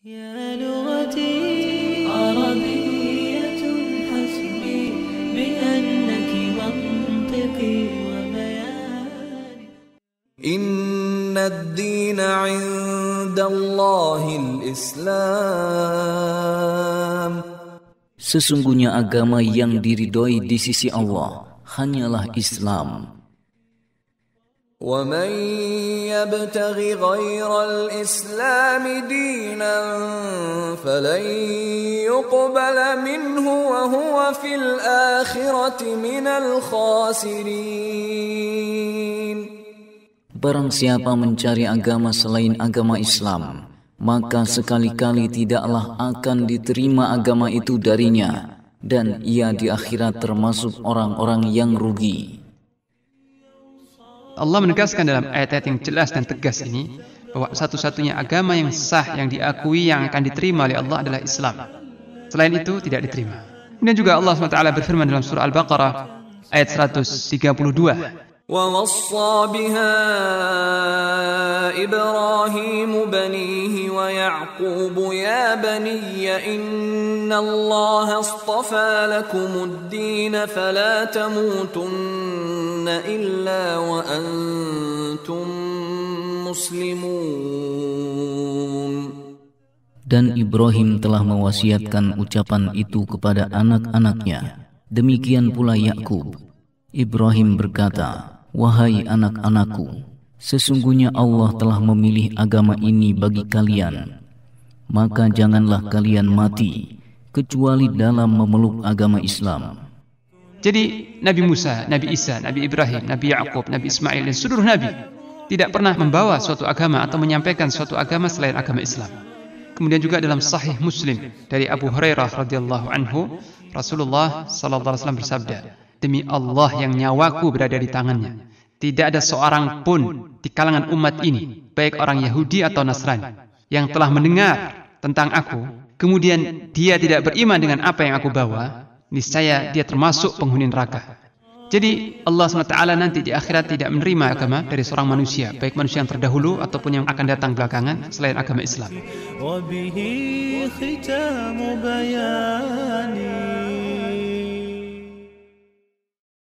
يا لغتي عربية حسبي بأنك منطقي وبياني إن الدين عند الله الإسلام. Sesungguhnya agama yang diridhoi di sisi Allah hanyalah Islam. وَمَن يَبْتَغِ غَيْرَ الْإِسْلَامِ دِينًا فَلَن يُقْبَلَ مِنْهُ وَهُوَ فِي الْآخِرَةِ مِنَ الْخَاسِرِينَ. Barang siapa mencari agama selain agama Islam, maka sekali-kali tidaklah akan diterima agama itu darinya, dan ia di akhirat termasuk orang-orang yang rugi. Allah menegaskan dalam ayat-ayat yang jelas dan tegas ini bahwa satu-satunya agama yang sah, yang diakui, yang akan diterima oleh Allah adalah Islam. Selain itu tidak diterima. Kemudian juga Allah SWT berfirman dalam surah Al-Baqarah ayat 132. وَوَصَّى بِهَا إِبْرَاهِيمُ بَنِيهِ وَيَعْقُوبُ يَا بَنِيَّ إِنَّ اللَّهَ اصْطَفَى لَكُمُ الدِّينَ فَلَا تَمُوتُنَّ إِلَّا وَأَنْتُمْ مُسْلِمُونَ. Dan Ibrahim telah mewasiatkan ucapan itu kepada anak-anaknya. Demikian pula Yakub. Ibrahim berkata, "Wahai anak-anakku, sesungguhnya Allah telah memilih agama ini bagi kalian. Maka janganlah kalian mati kecuali dalam memeluk agama Islam." Jadi Nabi Musa, Nabi Isa, Nabi Ibrahim, Nabi Yakub, Nabi Ismail dan seluruh Nabi tidak pernah membawa suatu agama atau menyampaikan suatu agama selain agama Islam. Kemudian juga dalam Sahih Muslim dari Abu Hurairah radhiyallahu anhu, Rasulullah sallallahu alaihi wasallam bersabda, "Demi Allah yang nyawaku berada di tangannya, tidak ada seorang pun di kalangan umat ini, baik orang Yahudi atau Nasrani, yang telah mendengar tentang aku, kemudian dia tidak beriman dengan apa yang aku bawa, niscaya dia termasuk penghuni neraka." Jadi Allah SWT nanti di akhirat tidak menerima agama dari seorang manusia, baik manusia yang terdahulu ataupun yang akan datang belakangan selain agama Islam. وبه ختام بياني